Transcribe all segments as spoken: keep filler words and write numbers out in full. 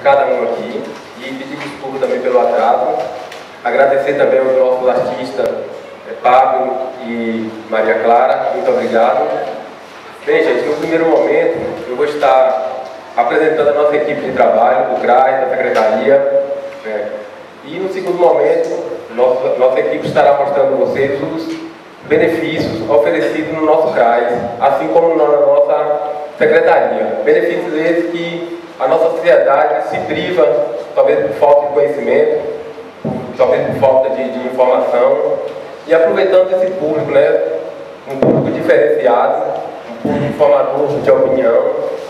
cada um aqui e pedir desculpa também pelo atraso. Agradecer também aos nossos artistas, Pablo e Maria Clara, muito obrigado. Bem, gente, no primeiro momento eu vou estar apresentando a nossa equipe de trabalho, do C R A S, da Secretaria, né? E no segundo momento, nossa, nossa equipe estará mostrando a vocês os benefícios oferecidos no nosso C R A S, assim como na nossa Secretaria. Benefícios esses que a nossa sociedade se priva, talvez por falta de conhecimento, talvez por falta de, de informação, e aproveitando esse público, né, um público diferenciado, um público formador de opinião,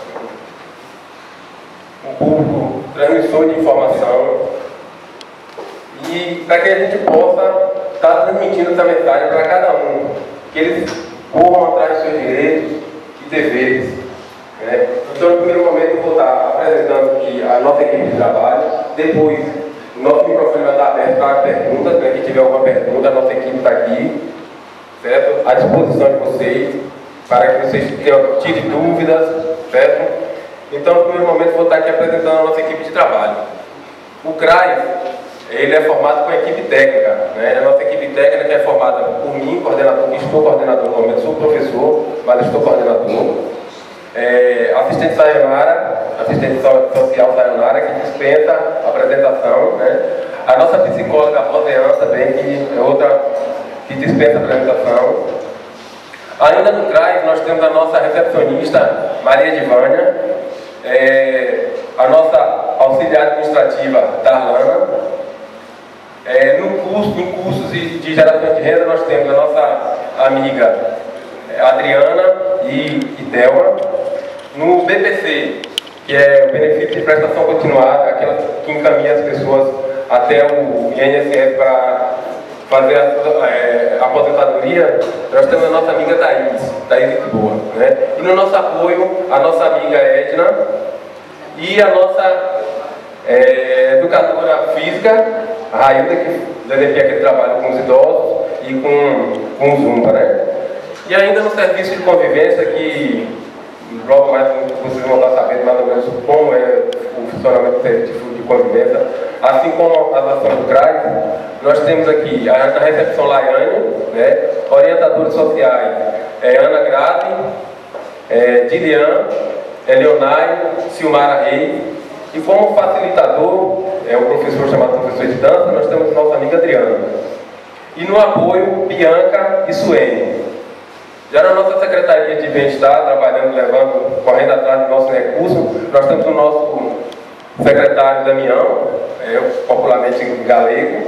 um público transmissor de informação, e para que a gente possa estar transmitindo essa mensagem para cada um, que eles corram atrás dos seus direitos e deveres. Né? Então, no primeiro momento, eu vou estar apresentando aqui a nossa equipe de trabalho, depois o nosso microfone vai estar aberto para perguntas, né? Quem tiver alguma pergunta, a nossa equipe está aqui, certo? À disposição de vocês, para que vocês tenham, tirem dúvidas, certo? Então, no primeiro momento, eu vou estar aqui apresentando a nossa equipe de trabalho. O C R A S, ele é formado com equipe técnica, né? A nossa equipe técnica é formada por mim, coordenador, que estou coordenador no momento, sou professor, mas estou coordenador. É, assistente Sayonara, assistente social Sayonara, que dispensa a apresentação, né? A nossa psicóloga Roseana também, que é outra que dispensa a apresentação. Ainda no C R A S, nós temos a nossa recepcionista Maria Divânia, é, a nossa auxiliar administrativa Darlana. É, no curso, em cursos de, de geração de renda, nós temos a nossa amiga Adriana e, e Delma. No B P C, que é o benefício de prestação continuada, aquela que encaminha as pessoas até o I N S S para fazer a, é, a aposentadoria, nós temos a nossa amiga Thaís, Thaís Lisboa, né? E no nosso apoio, a nossa amiga Edna e a nossa é, educadora física, a Railda, que desempenha aquele trabalho com os idosos e com, com o Zumba, né? E ainda no serviço de convivência, que logo mais vocês vão estar sabendo mais ou menos como é o funcionamento do serviço de convivência, assim como as ações do C R A S, nós temos aqui a, a recepção Laiane, né? Orientadores sociais, é, Ana Grazi, é, Dilian, é, Leonai, Silmara Reis, e como facilitador, é um professor chamado professor de dança, nós temos nossa amiga Adriana. E no apoio, Bianca e Suene. Já na nossa Secretaria de Bem-Estar, trabalhando, levando, correndo atrás do nosso recurso, nós temos o nosso secretário Damião, é, popularmente galego,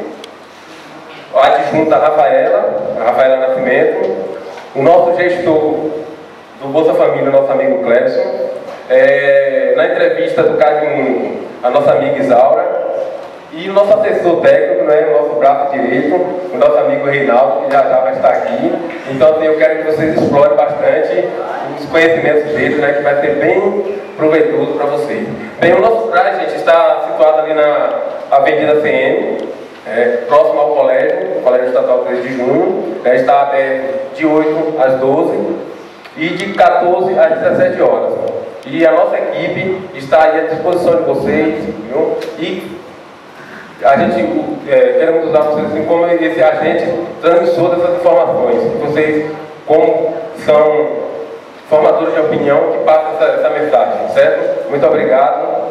a adjunta Rafaela, a Rafaela Nascimento, o nosso gestor do Bolsa Família, nosso amigo Clebson, é, na entrevista do Cadinho, a nossa amiga Isaura, e o nosso assessor técnico, né, o nosso braço direito, o nosso amigo Reinaldo, que já já vai estar aqui. Então, assim, eu quero que vocês explorem bastante os conhecimentos deles, né, que vai ser bem proveitoso para vocês. Bem, o nosso C R A S, gente, está situado ali na Avenida C M, é, próximo ao colégio, o Colégio Estadual três de junho, né, está aberto de oito às doze e de quatorze às dezessete horas. E a nossa equipe está aí à disposição de vocês, viu? E a gente é, queremos usar vocês assim como esse agente transmissor dessas informações. Vocês, como são formadores de opinião, que passam essa, essa mensagem, certo? Muito obrigado.